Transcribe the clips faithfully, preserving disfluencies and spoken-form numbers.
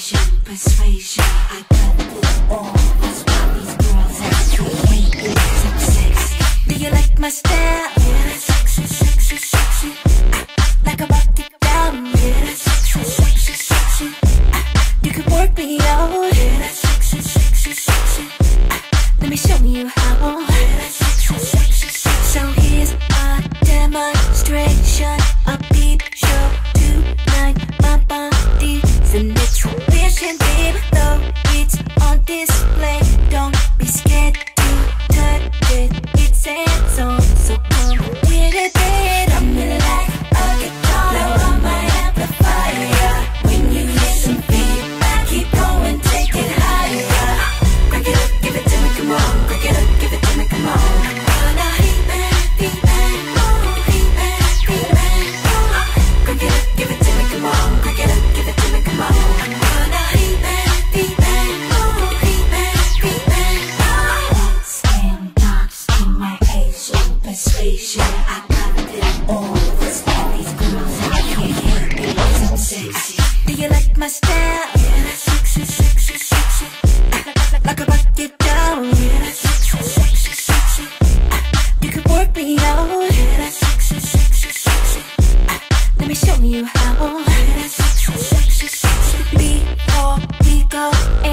persuasion, persuasion. I got this all. That's why these girls actually hate it. So sexy. Do you like my style? Yeah, that's sexy, sexy, sexy. I like a bucket down. Yeah, that's sexy, sexy, sexy. I, you can work me out. Yeah, that's sexy, sexy, sexy. I, let me show you how. Yeah, that's sexy, sexy, sexy. So here's a demonstration, a peep show tonight. My body's an exhibition, babe. Though it's on display, don't be scared to touch it. It's hands on, so come with it, babe. I'm really like a guitar, blow on my amplifier. When you hear some feedback, keep going, take it higher. Crank it up, give it to me, come on. Crank it up, give it to me, come on. Wanna heat man, heat man, oh, heat man, heat man, oh. Crank it up, give it to me, come on. Crank it up, give it to me, come on. Wanna heat man, heat man, oh, heat man, heat man, oh. Slam knocks in my Asian persuasion. I got them all. What's all these girls out here hating? So sexy. Do you like my style? Yeah, that's sexy, sexy, sexy. I, like a bucket down. Yeah, that's sexy, sexy, sexy. I, you can work me out. Yeah, that's sexy, sexy, sexy. I, let me show you how. Yeah, that's sexy, sexy, sexy. Before we go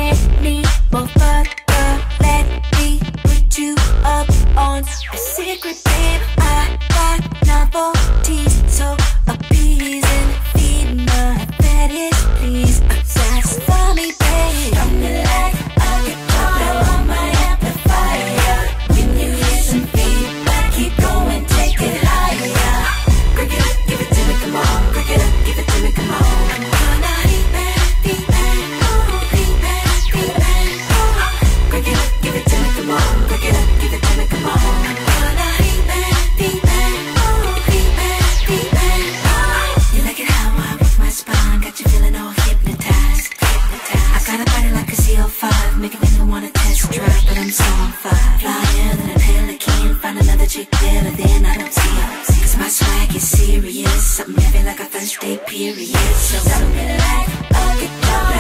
any more further, let me put you up on a secret, babe. I got novelties, so appeasing. Feed my fetish, please. Satisfy me, babe. I'm like a guitar, blow on my amplifier. When you hear some feedback, keep going, take it higher. Crank it up, give it to me, come on. Crank it up, give it to me, come on. Wanna heat man, heat man, oh, heat man, heat man, oh. Crank it up, give it to me, come on. Crank it up, give it to me, come on. Wanna heat man, heat man, oh, heat man, heat man, oh. You like it how I work my spine, got you feeling all hypnotized, hypnotized. I got a body like a C O five, make a nigga wanna test drive, but I'm so on fire. Flyer than a pelican, find another chick better than I don't see her. Cause my swag is serious, something heavy like a first day period. So something like a guitar.